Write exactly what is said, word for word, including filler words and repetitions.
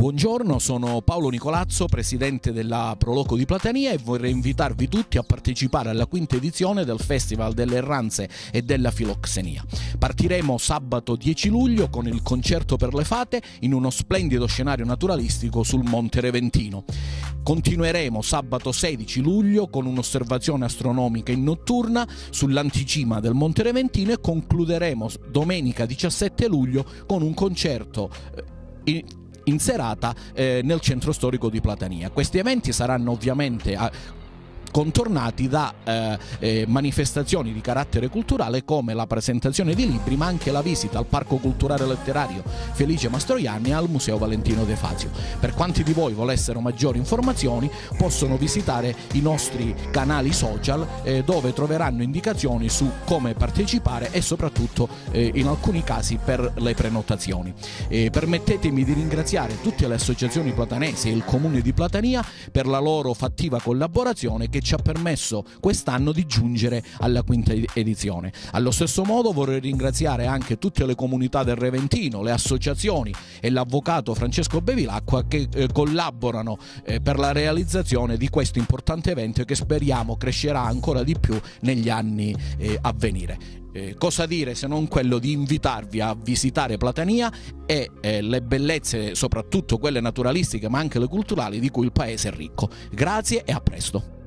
Buongiorno, sono Paolo Nicolazzo, presidente della Proloco di Platania e vorrei invitarvi tutti a partecipare alla quinta edizione del Festival delle Erranze e della Filoxenia. Partiremo sabato dieci luglio con il concerto per le fate in uno splendido scenario naturalistico sul Monte Reventino. Continueremo sabato sedici luglio con un'osservazione astronomica in notturna sull'anticima del Monte Reventino e concluderemo domenica diciassette luglio con un concerto in in serata eh, nel centro storico di Platania. Questi eventi saranno ovviamente a, contornati da eh, eh, manifestazioni di carattere culturale come la presentazione di libri, ma anche la visita al Parco Culturale Letterario Felice Mastroianni e al Museo Valentino De Fazio. Per quanti di voi volessero maggiori informazioni possono visitare i nostri canali social eh, dove troveranno indicazioni su come partecipare e soprattutto eh, in alcuni casi per le prenotazioni. Eh, permettetemi di ringraziare tutte le associazioni platanesi e il Comune di Platania per la loro fattiva collaborazione che ci ha permesso quest'anno di giungere alla quinta edizione. Allo stesso modo vorrei ringraziare anche tutte le comunità del Reventino, le associazioni e l'avvocato Francesco Bevilacqua che eh, collaborano eh, per la realizzazione di questo importante evento che speriamo crescerà ancora di più negli anni eh, a venire. Eh, cosa dire se non quello di invitarvi a visitare Platania e eh, le bellezze, soprattutto quelle naturalistiche ma anche le culturali, di cui il paese è ricco. Grazie e a presto.